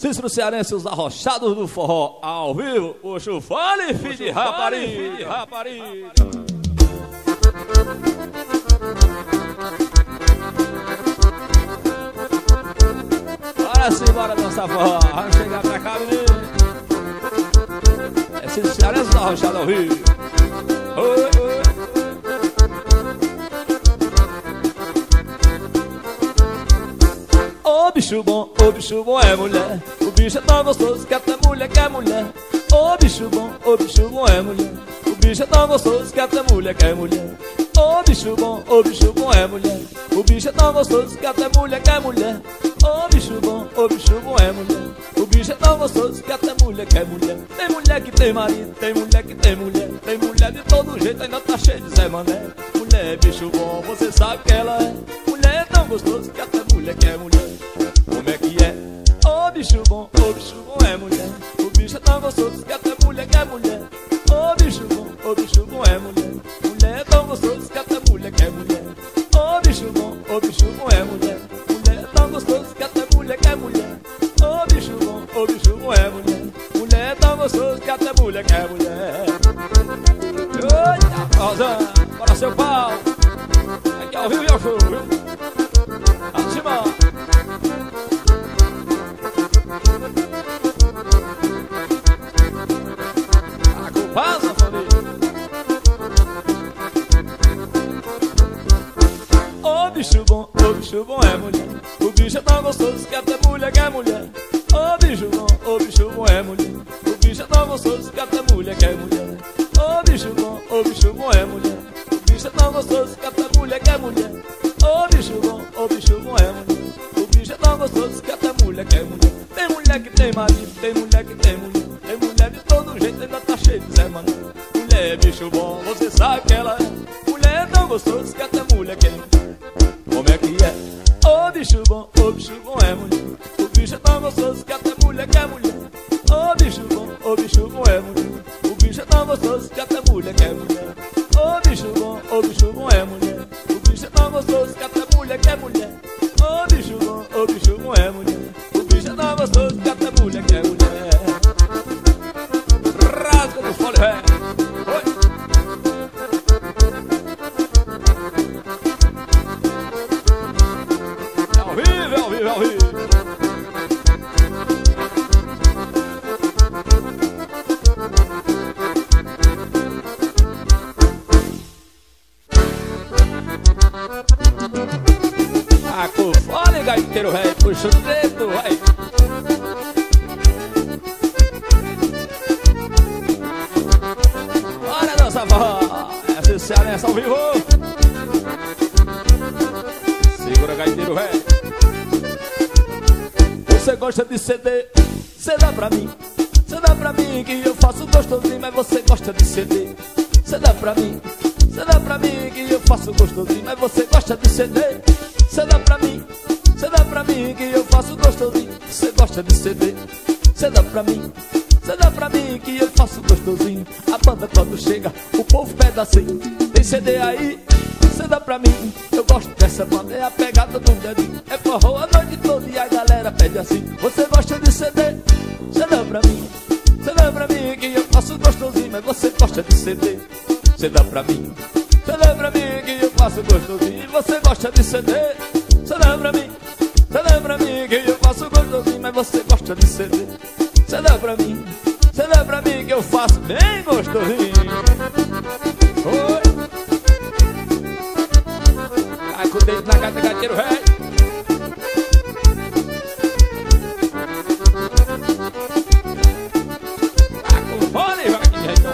Cícero Cearense, os arrochados do forró, ao vivo, puxa o fole, filho de rapariga. Bora sim, bora dançar forró, vamos chegar pra cá, menino. É Cícero Cearense, os arrochados ao vivo. Oi, oi. Ô bicho bom é mulher. O bicho é tão gostoso que até mulher quer mulher. Ô bicho bom é mulher. O bicho é tão gostoso que até mulher quer mulher. Ô bicho bom é mulher. O bicho é tão gostoso que até mulher quer mulher. Ô bicho bom é mulher. O bicho é tão gostoso que até mulher quer mulher. Tem mulher que tem marido, tem mulher que tem mulher. Tem mulher de todo jeito, ainda tá cheio de Zé Mané. Mulher é bicho bom, você sabe que ela é. Mulher é tão gostoso que até mulher quer mulher. Como é que é? Ô bicho bom é mulher. O bicho é tão gostoso que até mulher quer mulher. Ô bicho bom é mulher. Mulher é tão gostoso que até mulher quer mulher. Ô bicho bom é mulher. Mulher é tão gostoso que até mulher quer mulher. Ô bicho bom é mulher. Mulher é tão gostoso que até mulher quer mulher. Eita, Rosa, bora seu pau. Aqui ao vivo e ao show, viu? Acima. Passa, família. Ô bicho bom é mulher. O bicho é tão gostoso que até mulher quer mulher. Ô bicho bom é mulher. O bicho é tão gostoso que até mulher quer mulher. Ô bicho bom é mulher. O bicho é tão gostoso que até mulher quer mulher. Ô bicho bom é mulher. O bicho é tão gostoso que até mulher quer mulher. Tem mulher que tem marido, tem mulher que tem mulher. Tem mulher de todo jeito, ainda tá cheio de Zé Mané. Mulher é bicho bom, você sabe que ela é. Mulher é tão gostoso que até mulher quer. Como é que é? Ô bicho bom é mulher. O bicho é tão gostoso que até mulher quer mulher. Ô bicho bom é mulher. O bicho é tão gostoso que até mulher quer mulher. Ô bicho bom é mulher. O bicho é tão gostoso que até mulher quer mulher. Ô bicho bom é mulher. O bicho é tão gostoso que até mulher quer mulher. Rasga do fole, ré. Oi. Ao vivo. Ah, com fole, gaiteiro, ré. Puxa o dedo, vai. Bora dançar forró. Essa é Cearense ao vivo. Segura, gaiteiro, ré. Você gosta de CD? Cê dá pra mim. Cê dá pra mim que eu faço gostosinho. Mas você gosta de CD? Cê dá pra mim. Cê dá pra mim que eu faço gostosinho. Mas você gosta de CD? Cê dá pra mim. Cê dá pra mim que eu faço gostosinho. Cê gosta de CD? Cê dá pra mim. Cê dá pra mim que eu faço gostosinho. A banda quando chega, o povo pede assim. Tem CD aí? Cê dá pra mim. Eu gosto dessa banda, é a pegada do dedinho. É forró a noite toda e a galera pede assim. Você gosta de CD? Cê dá pra mim. Cê dá pra mim que eu faço gostosinho. Mas você gosta de CD? Cê dá pra mim. Cê dá pra mim que eu faço gostosinho. E você gosta de CD? Cê dá pra mim. Cê dá pra mim que eu faço gostosinho. Mas você gosta de CD? Cê dá pra mim. Cê dá pra mim que eu faço bem gostosinho. Oi. Ai, com o dedo na gata, gateiro, ré. Ah, com fone, vai aqui, então.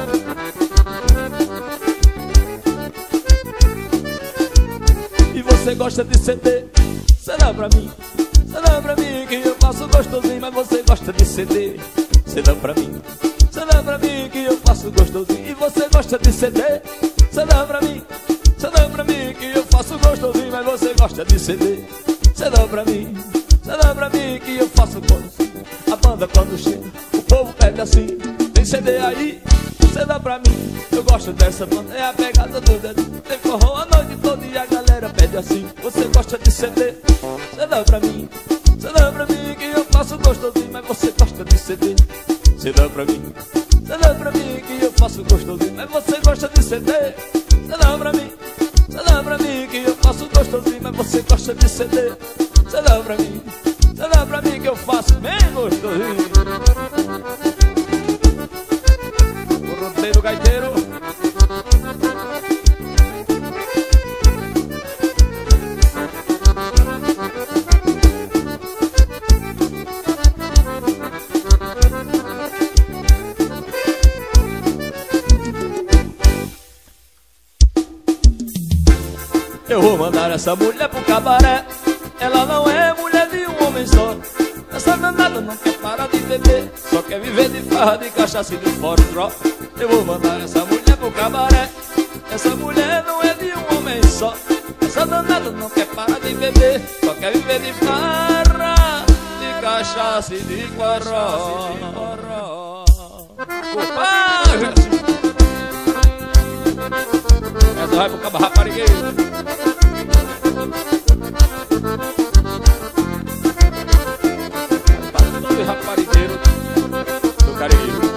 E você gosta de CD? Cê dá pra mim. Cê dá pra mim que eu faço gostosinho. Mas você gosta de CD? Cê dá pra mim. Cê dá pra mim que eu faço gostosinho. E você gosta de CD? Cê dá pra mim. Cê dá pra mim que eu faço gostosinho. Mas você gosta de CD? Cê dá pra mim. Cê dá pra mim que eu faço gostosinho. A banda quando chega, o povo pede assim. Tem CD aí? Cê dá pra mim. Eu gosto dessa banda, é a pegada do dedinho. Tem forró a noite toda e a galera pede assim. Você gosta de CD? Cê dá pra mim. Cê dá pra mim que eu faço faço gostosinho, mas você gosta de ceder. Cê dá pra mim que eu faço gostosinho, mas você gosta de ceder. Cê dá pra mim que eu faço gostosinho, mas você gosta de ceder. Cê dá pra mim que eu faço bem gostosinho. O roteiro gaiteiro. Eu vou mandar essa mulher pro cabaré. Ela não é mulher de um homem só. Essa danada não quer parar de beber, só quer viver de farra, de cachaça e de forró. Eu vou mandar essa mulher pro cabaré. Essa mulher não é de um homem só. Essa danada não quer parar de beber, só quer viver de farra, de cachaça e de forró. Essa vai pro cabo raparigueiro. Raparigueiro do Cariri.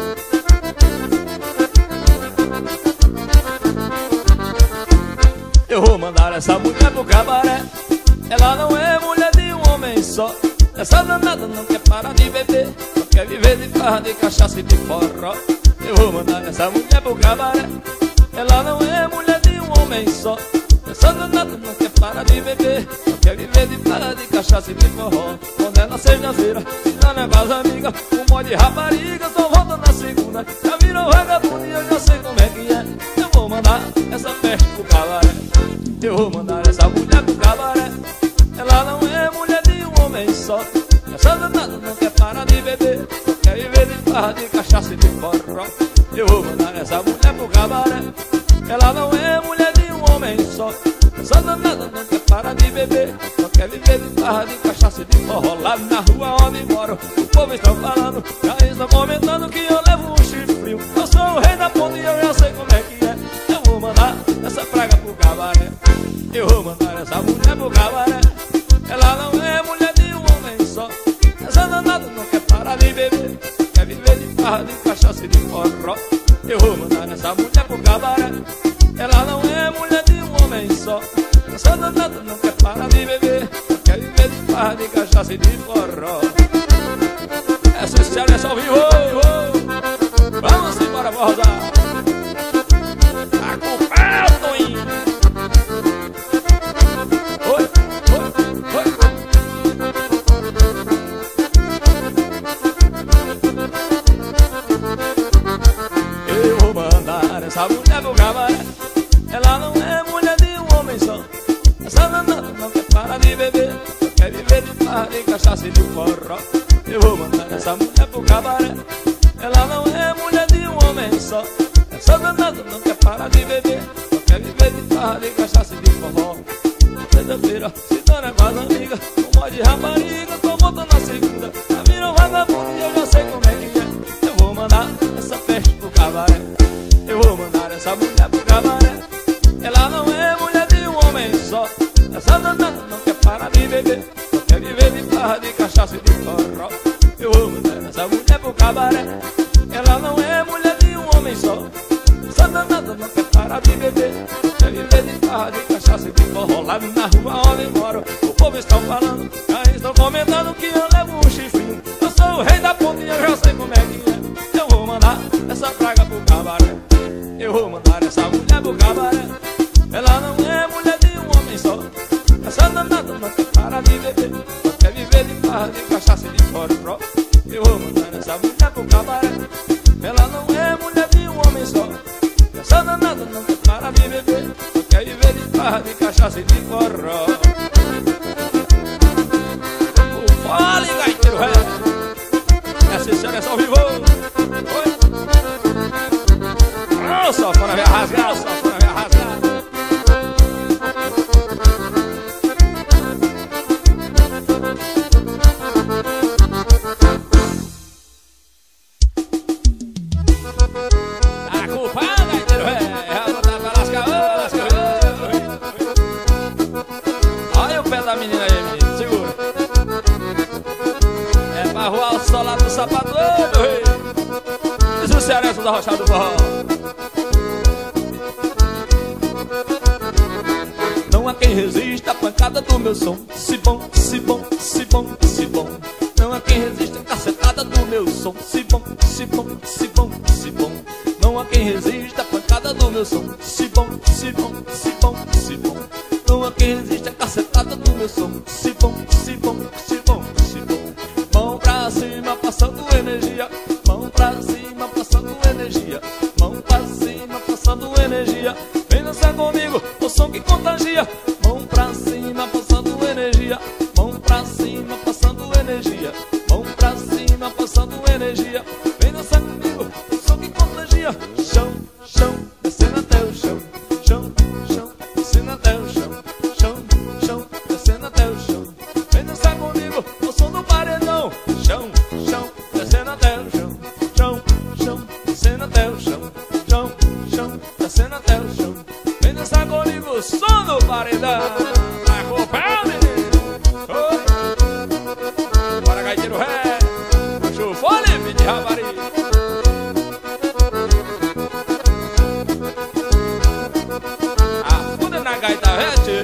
Eu vou mandar essa mulher pro cabaré. Ela não é mulher de um homem só. Essa danada não quer parar de beber, só quer viver de farra, de cachaça e de forró. Eu vou mandar essa mulher pro cabaré. Ela não é mulher de um homem só. Essa danada não quer parar de beber, só quer viver de farra, de cachaça e de forró. Quando ela sexta-feira, se dá na casa amiga, um monte de rapariga só volta na segunda. Já virou vagabundo e eu já sei como é que é. Eu vou mandar essa festa pro cabaré. Eu vou mandar essa mulher pro cabaré. Ela não é mulher de um homem só. Essa danada não quer parar de beber, só quer viver de farra, de cachaça e de forró. Eu vou mandar essa mulher pro cabaré. Ela não é mulher de um homem só. Essa danada não quer parar de beber, só quer viver de farra, de cachaça e de forró. Lá na rua onde moro, o povo está falando, já estão comentando que eu levo um chifre. Eu sou o rei da ponta e eu já sei como é que é. Eu vou mandar essa praga pro cabaré. Eu vou mandar essa mulher pro cabaré. Ela não é mulher de um homem só. Essa danada não quer parar de beber, quer viver de farra, de cachaça e de forró. Eu vou mandar essa mulher pro cabaré. Ela não é mulher de um homem só. Essa danada não quer parar de beber, quer viver de farra, de cachaça e de forró. Essa história é só vivo. Vamos embora, vou rodar. A culpa é o Toinho. Oi. Eu vou mandar essa mulher pro cabaré. Ela não é mulher de um homem só. Essa danada não quer parar de beber, quer viver de farra, de cachaça e de forró. Eu vou mandar essa mulher pro cabaré. Ela não é mulher de um homem só. Essa danada não quer parar de beber, só quer viver de farra, de cachaça e de forró. Sexta-feira, se dando com as amigas, um monte de rapariga, tô voltando na segunda. Já virou vagabundo e eu já sei como é que é. Eu vou mandar essa festa pro cabaré. Eu vou mandar essa mulher pro cabaré. Ela não é mulher de um homem só. Essa danada não quer parar de beber, só quer viver de farra, de cachaça e de forró. Eu vou mandar essa mulher pro cabaré. Ela não é mulher de um homem só. Essa danada não quer parar de beber, só quer viver de farra, de cachaça e de forró. Lá na rua onde moro, o povo está falando, já estão comentando que eu levo um chifrinho. Eu sou o rei da ponta e eu já sei como é que é. Eu vou mandar essa praga pro cabaré. Eu vou mandar essa mulher pro cabaré. Ela não é mulher de um homem só. Essa danada não quer parar de beber, só quer viver de farra, de cachaça e de forró. Eu vou mandar essa mulher pro cabaré. Ela não é mulher de um homem só. Essa danada não quer parar de beber, só quer viver de farra, de cachaça e de forró. O fole gaiteiro ré. Essa história é só vivo. Oi. Oh, só fora vai rasgar, só fora vai rasgar. do sapato, ô meu rei. Diz o cearense da Rochada do Forró. Não há quem resista à pancada do meu som. Se bom, se bom, se bom, se bom. Não há quem resista à cacetada do meu som. Se bom, se bom, se bom, se bom. Não há quem resista à pancada do meu som. Se bom, se bom, se bom, se bom. Não há quem resista à cacetada do meu som. Se bom, se bom, se bom, se bom. Mão pra cima, passando energia. Mão pra cima, passando energia. Mão pra cima, passando energia. Vem dançar comigo, o som que contagia. Mão pra cima, passando energia. Mão pra cima, passando energia. Mão pra cima, passando energia. Vem dançar comigo, o som que contagia. Chão, chão, descendo até o chão. Chão, chão, descendo até o chão. Chão, chão, descendo até o chão. Vem dançar comigo, o som do paredão. Chão, chão, descendo até o chão. Chão, chão, descendo até o chão. Chão, chão, descendo até o chão. Vem dançar comigo, o som do paredão. Vai com o pé, menino. Bora, gaiteiro ré. Puxa o fone, filho de rapariga. Afuda na gaita ré, tio.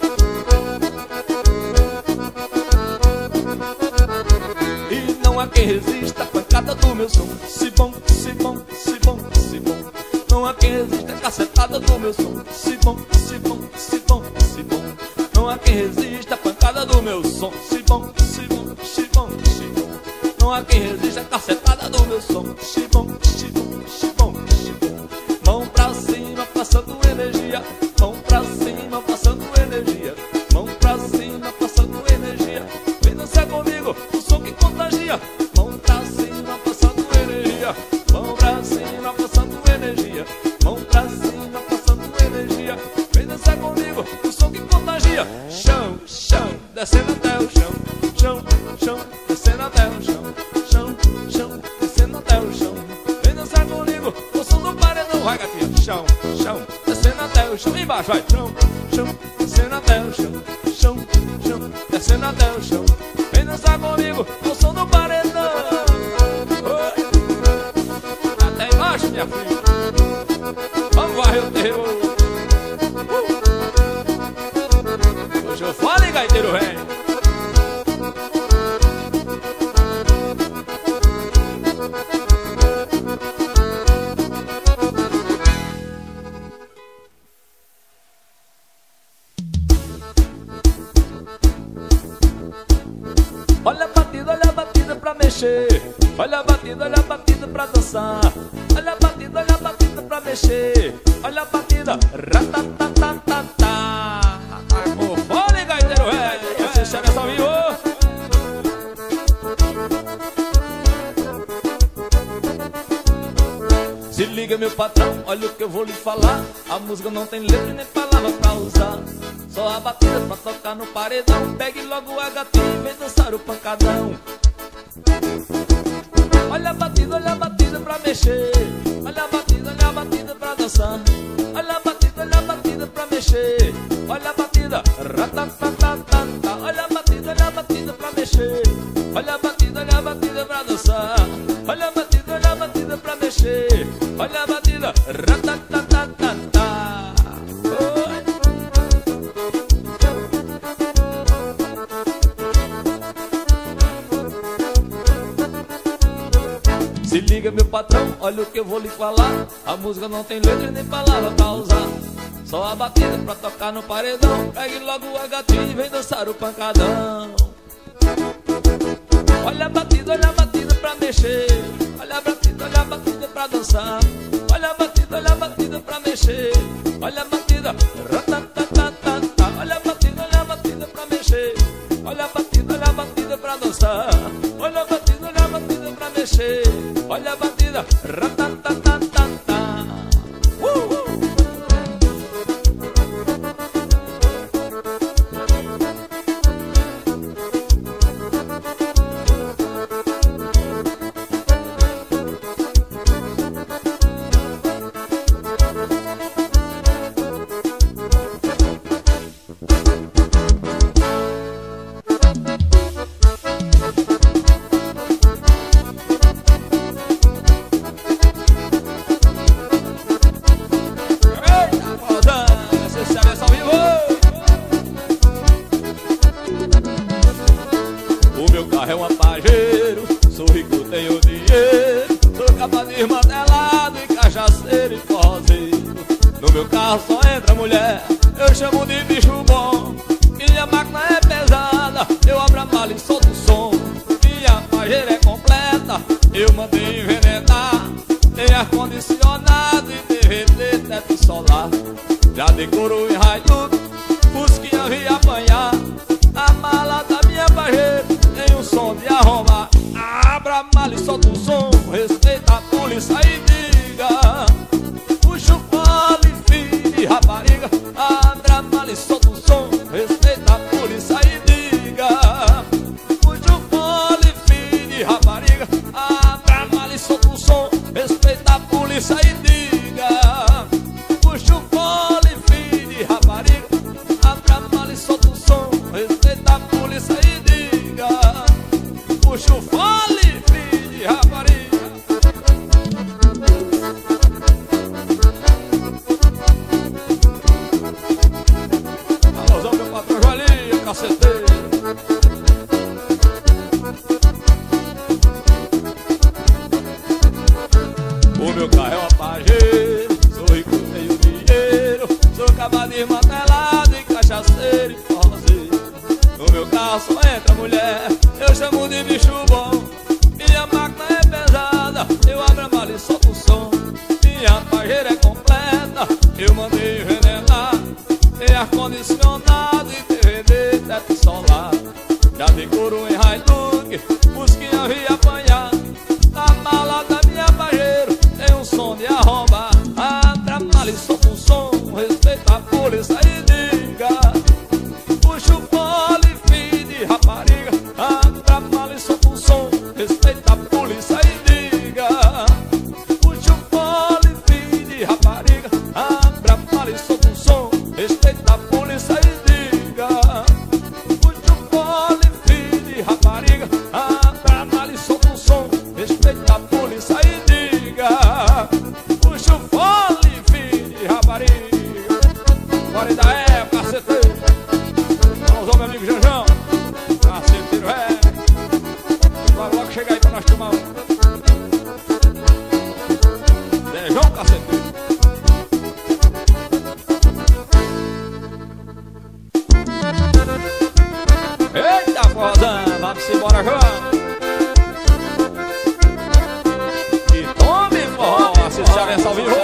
E não há quem resista à pancada do meu som. Se bom, se bom, se bom, se bom. Não há quem resista à cacetada do meu som. Se bom, se bom, se bom, se bom. Não há quem resista à pancada do meu som. Se bom, se bom, se bom, se bom. Não há quem resista à cacetada do meu som. Se bom, se bom, se bom, se bom. Mão pra cima, passando energia. Mão pra cima, passando energia. Mão pra cima, passando energia. Vem dançar comigo, o som que contagia. Mão pra cima, passando energia. Mão pra cima, passando energia. Mão pra cima, passando energia. Vem dançar comigo, o som que contagia. Chão, chão, descendo até o chão. Chão, chão, descendo até o chão. Chão, chão, descendo até o chão. Vem dançar comigo, o som do paredão. Vai, gatinha. Chão, chão, descendo até o chão. Embaixo, vai. Chão, chão, descendo até o chão. Chão, chão, descendo até o chão. Vem dançar comigo, o som do paredão. Oi. Até embaixo, minha filha. Vamos varrer o terror. Hoje eu falo, hein, gaiteiro rei. Olha a batida pra mexer. Olha a batida pra dançar. Olha a batida pra mexer. Olha a batida, ratatatatata. O fone, gaiteiro ré. Esse chega só viu. Se liga, meu patrão, olha o que eu vou lhe falar. A música não tem letra nem palavra pra usar. Só a batida pra tocar no paredão. Pegue logo a gatinha e vem dançar o pancadão. Olha a batida pra mexer. Olha a batida pra dançar. Olha a batida pra mexer. Olha a batida, ratatatatata. Olha a batida pra mexer. Olha a batida pra dançar. Olha a batida pra mexer. Olha a batida, ratatatatata. Se liga, meu patrão, olha o que eu vou lhe falar. A música não tem letra nem palavra pra usar. Só a batida pra tocar no paredão. Pegue logo a gatinha e vem dançar o pancadão. Olha a batida pra mexer. Olha a batida pra dançar. Olha a batida pra mexer. Olha a batida, ratatatatata. Olha a batida pra mexer. Olha a batida pra dançar. Olha a batida pra mexer. Olha a batida, ratatatatata. mulher, eu chamo de bicho bom. Minha máquina é pesada, eu abro a mala e solto o som. Minha pajeira é completa, eu mandei envenenar. Tem ar-condicionado e DVD, teto solar. Já decorou em Hilux, Fusquinha vi apanhar. A mala da minha pajeira tem um som de arrombar. Abra a mala e solta o som, respeita a polícia e diga: puxa o fole, filho de rapariga. Abra a mala e solta o som, respeita a polícia e diga: puxa o fole, filho de rapariga. Abra a mala e solta o som, respeita a polícia e diga: puxa o fole, filho de rapariga. Abra a mala e solta o som, respeita a polícia e diga: puxa o fole, filho de rapariga. Alôzão, meu patrão Joalinha, caceteiro. O meu carro é uma pajeira, sou rico, tenho dinheiro. Sou acabado desmantelado e cachaceiro e forrozeiro. No meu carro só entra mulher, eu chamo de bicho bom. Minha máquina é pesada, eu abro a mala e solto o som. Minha pajeira é completa, eu mandei envenenar. Tem ar-condicionado e DVD, teto solar. Já decorou em Hilux, Fusquinha vi apanhar. A mala da minha pajeira tem um som de arrombar. Abra a mala e solta o som, respeita a polícia e diga: puxa o fole, filho de rapariga. Abra a mala e solta o som, respeita a polícia e diga: puxa o fole, filho de rapariga. Abra a mala e solta o som, respeita a polícia e diga: puxa o fole, filho de rapariga. Abra a mala e solta o som, respeita a polícia e diga: puxa o fole, filho de rapariga. Bora da época, caceteiro. Vamos ao meu amigo Janjão, caceteiro é. Vai logo chegar aí pra nós tomar um. Beijão, caceteiro. Eita, forrozão, vamos embora, João. E tome forró, se chave ao vivo.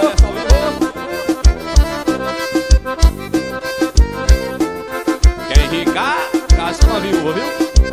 Quem rica, gasta uma viúva, viu?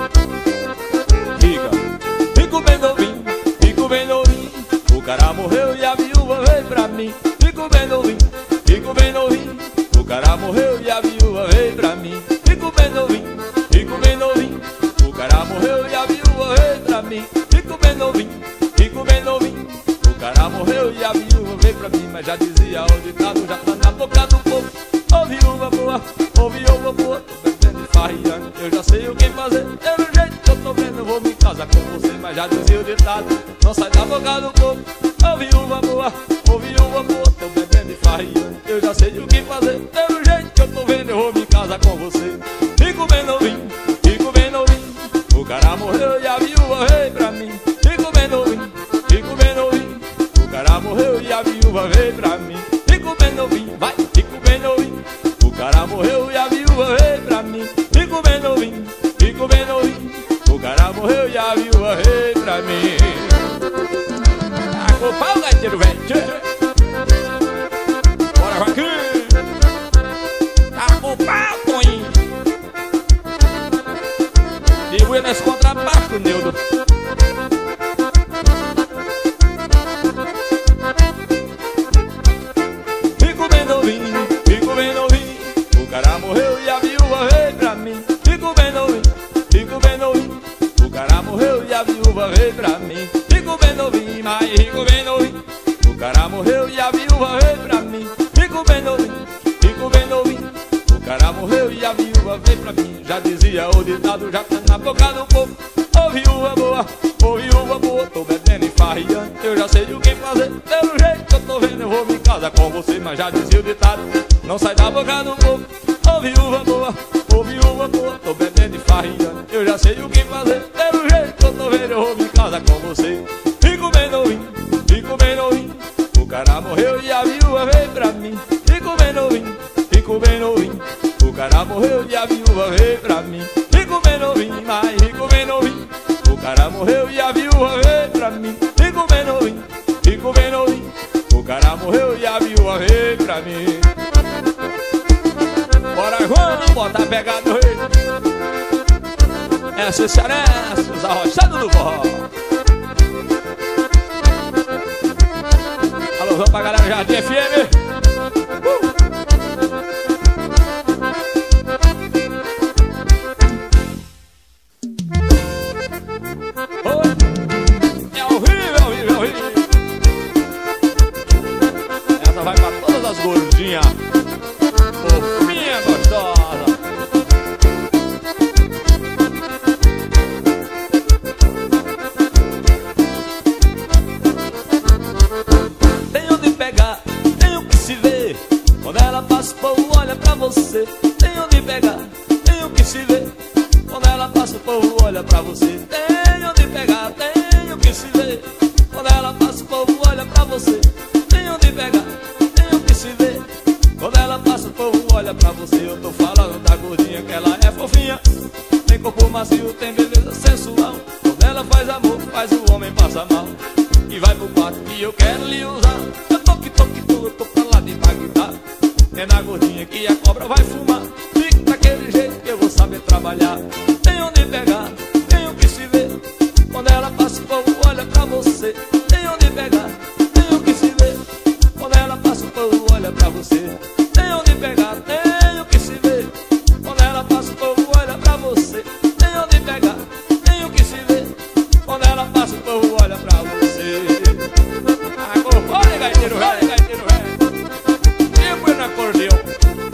Rica, fico bem novinho, fico bem novinho. O cara morreu e a viúva veio pra mim. Fico bem novinho, fico bem novinho. O cara morreu e a viúva veio pra mim. Fico bem novinho, fico bem novinho. O cara morreu e a viúva veio pra mim. Fico bem novinho, fico bem novinho. O cara morreu e a viúva veio pra mim. Mas já dizia o ditado, já tá na boca do povo: ô viúva boa, ô viúva boa. Tô bebendo e farriando, eu já sei o que fazer. Pelo jeito que eu tô vendo, eu vou me casar com você. Mas já dizia o ditado, não sai da boca do povo: ô viúva boa, ô viúva boa. Tô bebendo e farriando, eu já sei o que fazer. Pelo jeito que eu tô vendo, eu vou me casar com você. Fico bem novinho, fico bem novinho. O cara morreu e a viúva veio pra mim. Fico bem novinho, fico bem novinho. O cara morreu e a viúva veio pra mim. Fico bem novinho, vai, fico bem novinho. O cara morreu e a viúva veio pra mim. Fico bem novinho, fico bem novinho. O cara morreu e a viúva veio pra mim. Tá com o pau, gaiteiro, velho. Bora, Joaquim. Tá com o pau, Toninho. Dibuia nesse contrabaixo, Neudo. Fico bem novinho, fico bem novinho. O cara morreu e a viúva veio pra mim. Fico bem novinho, fico bem novinho. O cara morreu e a viúva veio pra mim. Fico bem novinho, mas fico bem novinho. O cara morreu e a viúva veio pra mim. Fico bem novinho, fico bem novinho. O cara morreu e a viúva veio pra mim. Já dizia o ditado, já tá na boca do povo: ô viúva boa, ô viúva boa. Tô bebendo e farriando, eu já sei o que fazer. Pelo jeito que eu tô vendo, eu vou me casar com você. Mas já dizia o ditado, não sai da boca do povo: ô viúva boa, ô viúva boa. Tô bebendo e farriando, eu já sei o que fazer. Pelo jeito que eu tô vendo, eu vou me casar com você. Fico bem novinho, fico bem novinho. O cara morreu e a viúva veio pra mim. Fico bem novinho, fico pra mim. Fico bem novinho. O cara morreu e a viúva veio pra mim. Bora, João, bota a pegada do rei. Essa cearense, os arrochados do forró. Alô, vamos pra galera Jardim FM. Vai pra todas as gordinhas, fofinha gostosa. Tem onde pegar, tem o que se ver. Quando ela passa o povo olha pra você. Tem onde pegar, tem o que se ver. Quando ela passa o povo olha pra você. Tem onde pegar, tem o que se ver. Quando ela passa o povo olha pra você. Tem onde pegar, quando ela passa o povo olha pra você. Eu tô falando da gordinha que ela é fofinha. Tem corpo macio, tem beleza sensual. Quando ela faz amor, faz o homem passar mal. E vai pro quarto que eu quero lhe usar. Eu tô que tu, eu tô pra lá de Bagdá. É na gordinha que a cobra vai fumar. Fica daquele jeito que eu vou saber trabalhar. Tem onde pegar, tem o que se ver. Quando ela passa o povo olha pra você. Tem onde pegar, tem o que se ver. Quando ela passa o povo olha pra você. Tem onde pegar, tem o que se ver. Quando ela passa o povo olha pra você. Tem onde pegar, tem o que se ver. Quando ela passa o povo olha pra você. Olha, gaiteiro velho, gaiteiro velho. Tempo no acordeão.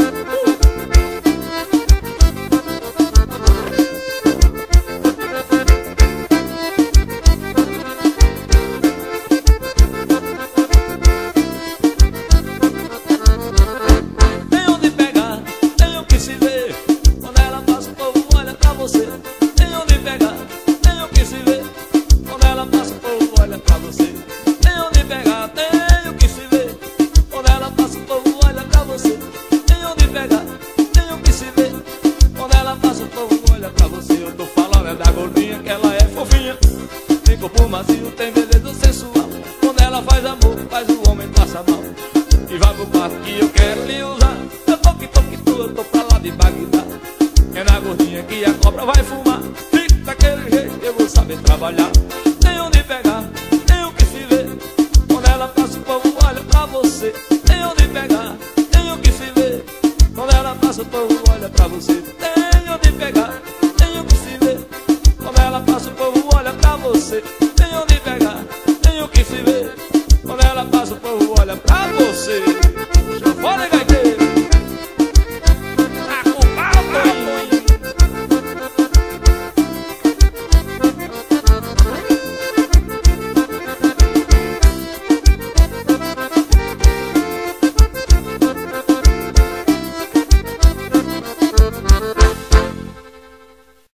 Macio, tem beleza sensual. Quando ela faz amor, faz o homem passar mal. E vai pro quarto que eu quero lhe usar. Eu tô que tu, eu tô pra lá de Bagdá. É na gordinha que a cobra vai fumar. Fica daquele jeito, eu vou saber trabalhar. Tem onde pegar, tem o que se ver. Quando ela passa o povo olha pra você. Tem onde pegar, tem o que se ver. Quando ela passa o povo olha pra você. Tem onde pegar, tem o que se ver. Quando ela passa o povo olha pra você.